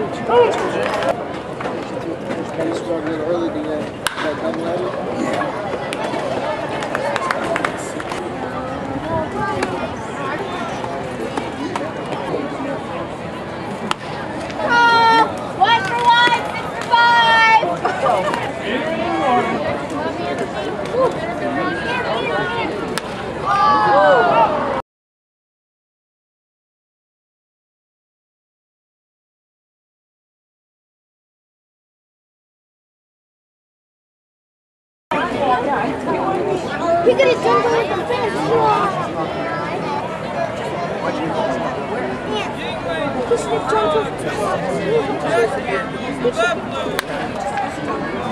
Kind of struggling early to get that done later. One for one, 6 for 5. He could have jumped over the fence. He should have jumped over the fence.